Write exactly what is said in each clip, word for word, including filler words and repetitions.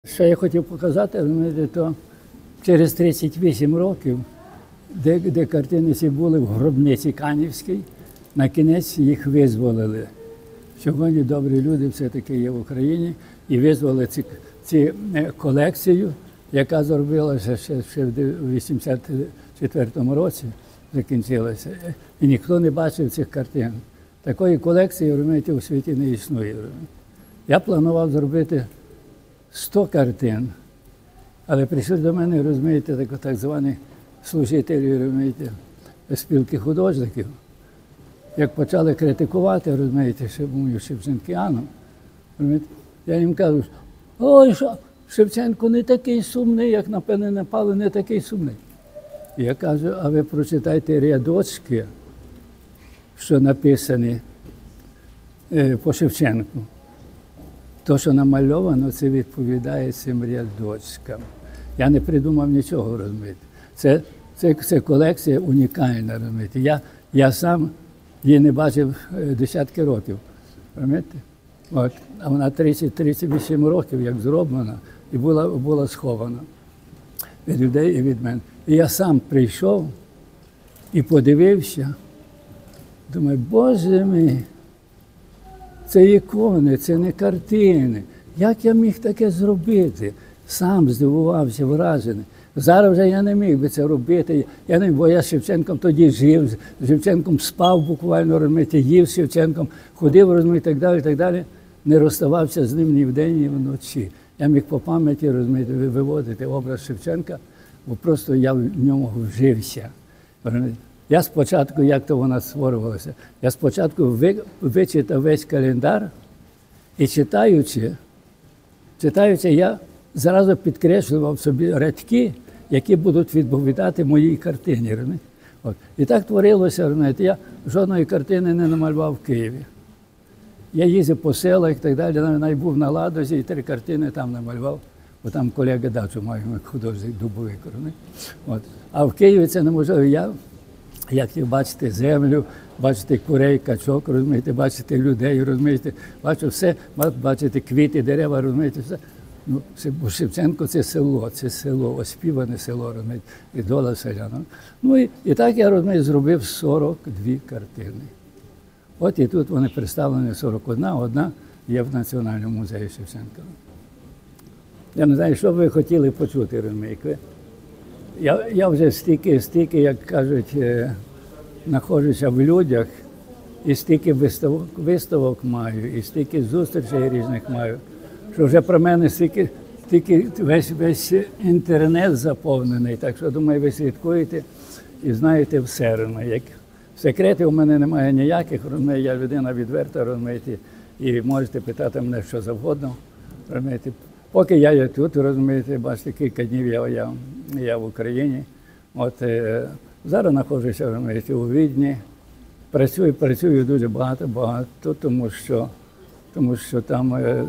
Що я хотів показати, розумієте, то через тридцять вісім років, де, де картини ці були в гробниці Канівській, на кінець їх визволили. Сьогодні добрі люди все-таки є в Україні і визволили ці, ці колекцію, яка зробилася ще, ще в вісімдесят четвертому році, закінчилася. І ніхто не бачив цих картин. Такої колекції, розумієте, у світі не існує. Я планував зробити сто картин, але прийшли до мене, розумієте, так, так звані служителі, розумієте, спілки художників. Як почали критикувати, розумієте, що мою Шевченкіану, розумієте, я їм кажу, ой, що Шевченко не такий сумний, як, напевне, напали, не такий сумний. І я кажу, а ви прочитайте рядочки, що написані е, по Шевченку. То, що намальовано, це відповідає цим рядочкам. Я не придумав нічого, розумієте. Це, це, це колекція унікальна, розумієте. Я, я сам її не бачив десятки років, розумієте. От. А вона тридцять тридцять вісім років, як зроблена, і була, була схована від людей і від мене. І я сам прийшов і подивився, думаю, Боже мій, це ікони, це не картини. Як я міг таке зробити? Сам здивувався, вражений. Зараз вже я не міг би це робити. Я не, бо я з Шевченком тоді жив, з Шевченком спав буквально, розумієте, їв з Шевченком, ходив, розумієте, і так далі, і так далі. Не розставався з ним ні вдень, ні вночі. Я міг по пам'яті, розумієте, виводити образ Шевченка, бо просто я в ньому вжився. Я спочатку, як то вона створювалася, я спочатку вичитав весь календар і читаючи, читаючи, я зразу підкреслював собі рядки, які будуть відповідати моїй картині. От. І так творилося, розумієте, я жодної картини не намалював в Києві. Я їздив по селах і так далі, навіть був на Ладозі і три картини там намалював, бо там колега дачу має, художник Дубовик. От. А в Києві це неможливо. Я Як бачите землю, бачите курей, качок, розумієте, бачите людей, розумієте, бачу все, бачите квіти, дерева, розумієте, все. Ну, бо Шевченко – це село, це село, оспіване село, розумієте, ідола селяна. Ну і, і так я, розумієте, зробив сорок дві картини. От і тут вони представлені сорок одна, одна є в Національному музеї Шевченка. Я не знаю, що ви хотіли почути, розумієте. Я, я вже стільки, стільки, як кажуть, знаходжуся в людях, і стільки виставок, виставок маю, і стільки зустрічей різних маю, що вже про мене стільки, стільки весь, весь інтернет заповнений, так що, думаю, ви слідкуєте і знаєте все. Як секретів у мене немає ніяких, я людина відверта, розумієте, і можете питати мене що завгодно, розумієте. Поки я є тут, розумієте, бачите, кілька днів я, я, я в Україні. От, е, зараз знаходжуся, розумієте, у Відні. Працюю, працюю дуже багато, багато, тому що, тому що там е,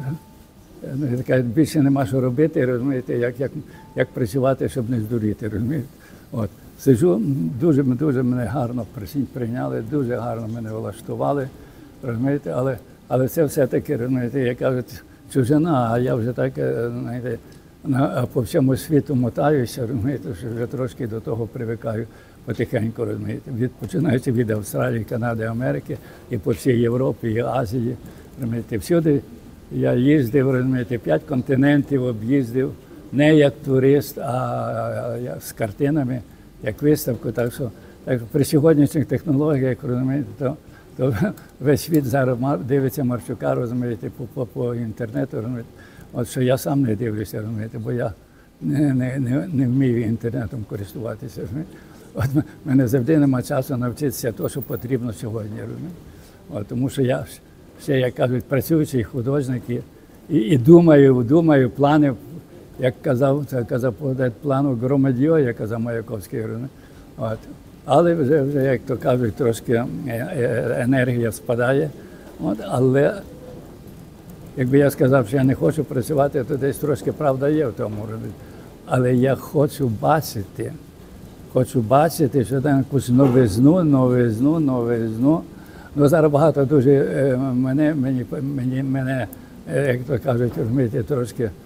е, більше нема що робити, розумієте, як, як, як працювати, щоб не здуріти, розумієте. От, сиджу, дуже, дуже мене гарно прийняли, дуже гарно мене влаштували, розумієте, але, але це все-таки, розумієте, як кажуть, чужина, а я вже так, знаєте, по всьому світу мотаюся, розумієте, що вже трошки до того привикаю потихеньку, розумієте, від, починаючи від Австралії, Канади, Америки, і по всій Європі, і Азії, розумієте, всюди я їздив, розумієте, п'ять континентів об'їздив, не як турист, а з картинами, як виставку, так що, так що при сьогоднішніх технологіях, розумієте, то то весь світ зараз дивиться Марчука, розумієте, по, по, по інтернету, розумієте. От що я сам не дивлюся, розумієте, бо я не, не, не, не вмію інтернетом користуватися, розумієте. От мене завжди немає часу навчитися того, що потрібно сьогодні, розумієте. От, тому що я ще, як кажуть, працюючий художник і, і, і думаю, думаю, плани, як казав, це казав плану Громадьо, як казав Маяковський, розумієте. От. Але вже, вже, як то кажуть, трошки енергія спадає. От, але якби я сказав, що я не хочу працювати, то десь трошки правда є в тому. Але я хочу бачити, хочу бачити, що там якусь новизну, новизну, новизну. Ну, зараз багато дуже мене, мені, мені, мене, як то кажуть, розумієте, трошки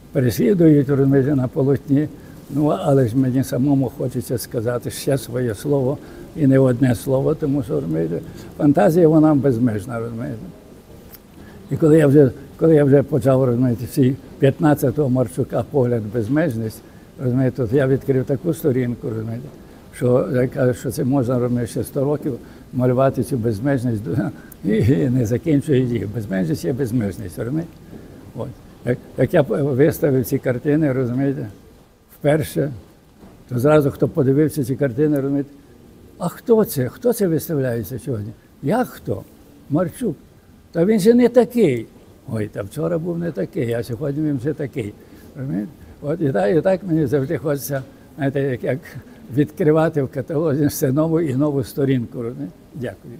переслідують, розумієте, на полотні. Ну, але ж мені самому хочеться сказати ще своє слово, і не одне слово, тому що, розумієте, фантазія, вона безмежна, розумієте. І коли я вже, коли я вже почав, розумієте, всі п'ятнадцятого Марчука «Погляд безмежність», розумієте, то я відкрив таку сторінку, розумієте, що я кажу, що це можна, розумієте, ще сто років малювати цю безмежність і не закінчує їх. Безмежність є безмежність, розумієте. От. Як, як я виставив ці картини, розумієте, вперше, то зразу, хто подивився ці картини, розумієте, а хто це? Хто це виставляється сьогодні? Як хто? Марчук. Та він же не такий. Ой, та вчора був не такий, а сьогодні він вже такий. Розумієте? От і так, і так мені завжди хочеться, знаєте, як, як відкривати в каталозі все нову і нову сторінку. Розумієте? Дякую.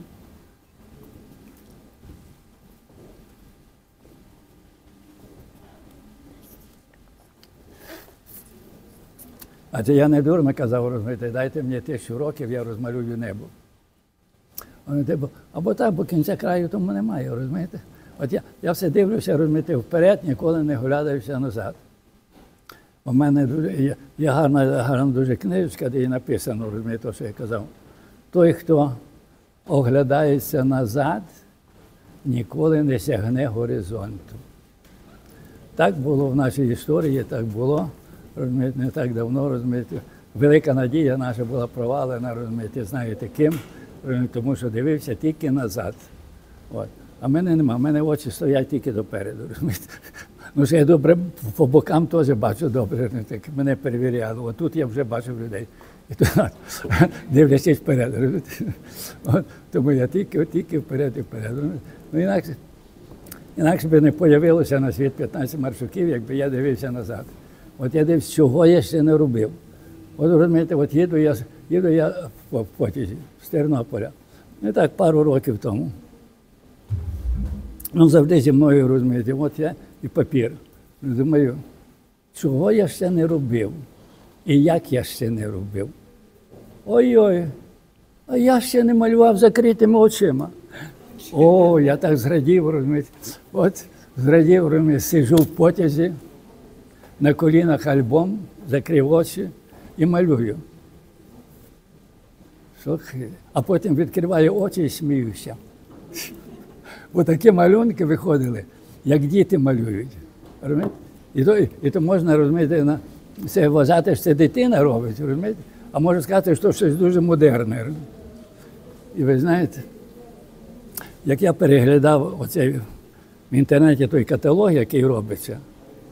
А це я не дурно казав, розумієте, дайте мені тисячу років, я розмалюю небо. Або так, бо кінця краю тому немає, розумієте? От я, я все дивлюся, розумієте, вперед, ніколи не оглядаюся назад. У мене дуже, є, є гарна, гарна дуже книжечка, де і написано, розумієте, що я казав. Той, хто оглядається назад, ніколи не сягне горизонту. Так було в нашій історії, так було, розумієте, не так давно, розумієте. Велика надія наша була провалена, розумієте, знаєте ким, тому що дивився тільки назад. От. А в мене нема, в мене очі стоять тільки допереду, розумієте. Ну, що я добре, по бокам теж бачу добре, так мене перевіряли. От тут я вже бачив людей. І тут, дивлячись вперед, розумієте. От, тому я тільки, тільки вперед і вперед. Ну, інакше, інакше би не появилося на світ п'ятнадцять Марчуків, якби я дивився назад. От я дивився, чого я ще не робив. От, розумієте, от їду я, їду я в потязі з Тернополя. Не так, пару років тому. Ну, завжди зі мною, розумієте, от я і папір. Думаю, чого я ще не робив? І як я ще не робив? Ой-ой, а я ще не малював закритими очима. О, я так зрадів, розумієте. От, зрадів, розумієте, сиджу в потязі, на колінах альбом, закрив очі і малюю. А потім відкриваю очі і сміюся. Ось такі малюнки виходили, як діти малюють. І то, і то можна, розумієте, на це вважати, що це дитина робить, розумієте? А можна сказати, що щось дуже модерне. Розумієте? І ви знаєте, як я переглядав оцей в інтернеті той каталог, який робиться,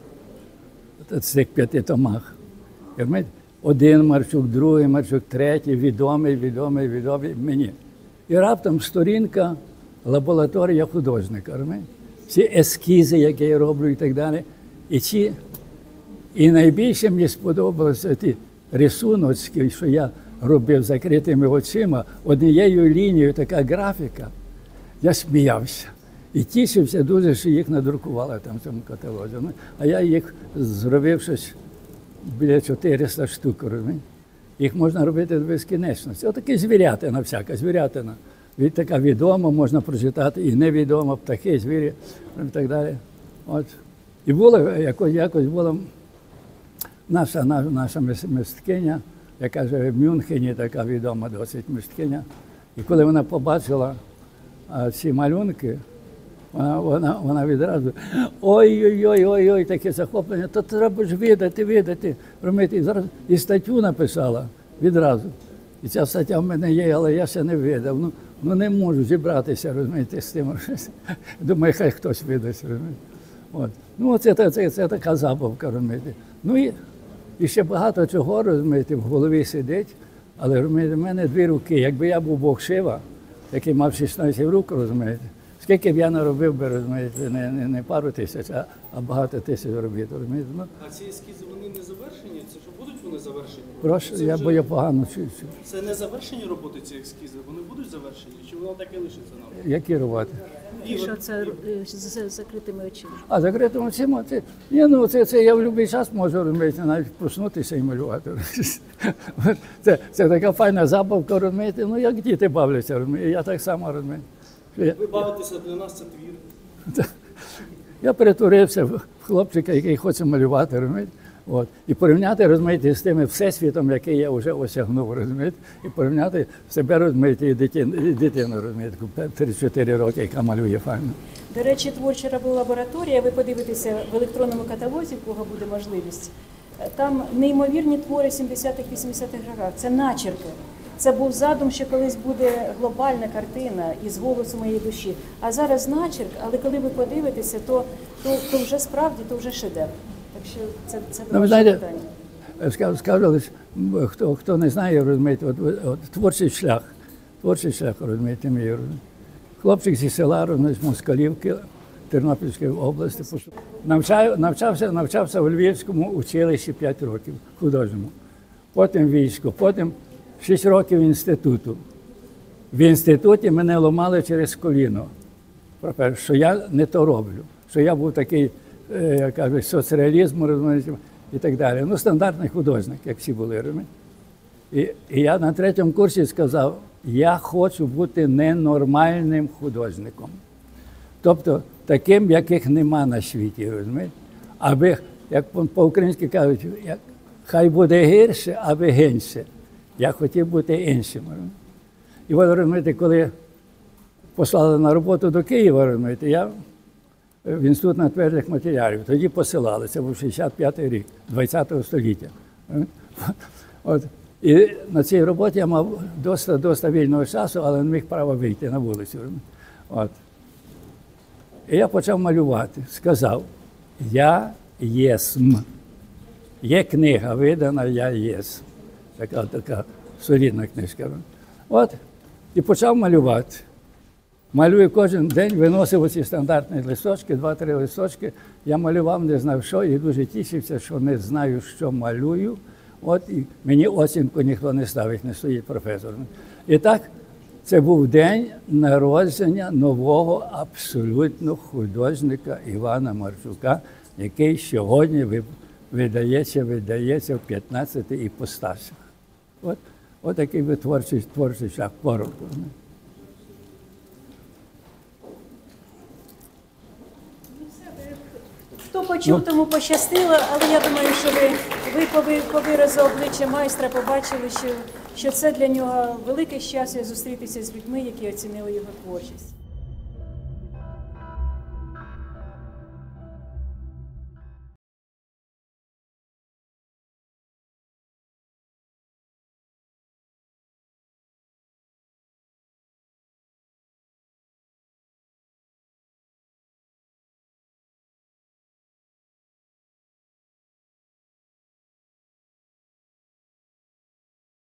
в цих п'яти томах, розумієте? Один Марчук, другий Марчук, третій, відомий, відомий, відомий мені. І раптом сторінка лабораторія художника, розумієте? Ці ескізи, які я роблю і так далі. І ці, і найбільше мені сподобалося ті рисуночки, що я робив закритими очима, однією лінією така графіка. Я сміявся. І тішився дуже, що їх надрукували там в цьому каталозі. А я їх зробив щось біля чотириста штук, розумієте? Їх можна робити до безкінечності. Отакі звірятина всяка, звірятина. Така відома, можна прочитати, і невідома, птахи, звірі і так далі. От. І було, якось, якось була наша, наша мисткиня, яка живе в Мюнхені, така відома досить мисткиня. І коли вона побачила а, ці малюнки, вона, вона, вона відразу ой-ой-ой, таке захоплення, то треба ж видати, видати. І зараз і статтю написала відразу. І ця стаття в мене є, але я ще не видав. Ну, ну не можу зібратися, розумієте, з тим. Думаю, хай хтось видасть, розумієте. От. Ну, це, це, це, це така забавка, розумієте. Ну і, і ще багато чого, розумієте, в голові сидить, але, розумієте, в мене дві руки. Якби я був Бог Шива, який мав шістнадцять рук, розумієте, скільки б я наробив би, розумієте, не, не, не пару тисяч, а, а багато тисяч робіт, розумієте. Ну, а ці ескізи, вони не завершені? Це що, будуть вони завершені? Прошу, це я, вже... бо я погано чую. Це не завершені роботи, ці ескізи? Вони будуть завершені? Чи воно так і лишиться нам? Які роботи? І що це е, з закритими очима? А закритими очима, це, ні, ну, це, це я в будь-який час можу, розумієте, навіть проснутися і малювати. Це, це така файна забавка, розумієте, ну як діти бавляться, розумієте, я так само, розумієте. Ви бавитеся, для нас це твір. Я перетворився в хлопчика, який хоче малювати, розумієте? От. І порівняти, розумієте, з тим всесвітом, який я вже осягнув, розумієте? І порівняти себе, розумієте, і дитину, і дитину, розумієте, тридцять чотири роки, яка малює файно. До речі, творча лабораторія, ви подивитеся в електронному каталозі, в кого буде можливість. Там неймовірні твори сімдесятих-вісімдесятих років. Це начерки. Це був задум, що колись буде глобальна картина із голосу моєї душі. А зараз начерк, але коли ви подивитеся, то, то, то вже справді, то вже шедевр. Так що це, це Ну, ви ваше знаєте, питання. скажу, скажу лише, хто, хто не знає, розумієте, от, от, творчий шлях, творчий шлях, розумієте, мій, розумієте. Хлопчик зі села, розумієте, з Москалівки, Тернопільської області. Навчав, навчався, навчався у Львівському училищі п'ять років, художньому. Потім військо, потім шість років інституту. В інституті мене ламали через коліно, що я не то роблю, що я був такий, як кажуть, соцреалізм, розумієте, і так далі. Ну, стандартний художник, як всі були, розумієте. І, і я на третьому курсі сказав, я хочу бути ненормальним художником. Тобто таким, яких нема на світі, розумієте? Аби, як по-українськи кажуть, як, хай буде гірше, аби генше. Я хотів бути іншим. Розумієте? І от, розумієте, коли послали на роботу до Києва, розумієте, я в інститут натверджених матеріалів, тоді посилали, це був шістдесят п'ятий рік, ХХ століття. От. І на цій роботі я мав досить, досить вільного часу, але не міг права вийти на вулицю. От. І я почав малювати. Сказав, я єсм. Є книга видана, я єсм. Така, така солідна книжка. От. І почав малювати. Малюю кожен день, виносив оці стандартні листочки, два-три листочки. Я малював, не знав що, і дуже тішився, що не знаю, що малюю. От, і мені оцінку ніхто не ставить, не стоїть професор. І так, це був день народження нового абсолютно художника Івана Марчука, який сьогодні видається, видається в п'ятнадцяти іпостасях. От, от такий би творчий, творчий шлях, коротко. Хто почув, тому пощастило, але я думаю, що ви, ви по, ви по виразу обличчя майстра побачили, що, що це для нього велике щастя зустрітися з людьми, які оцінили його творчість.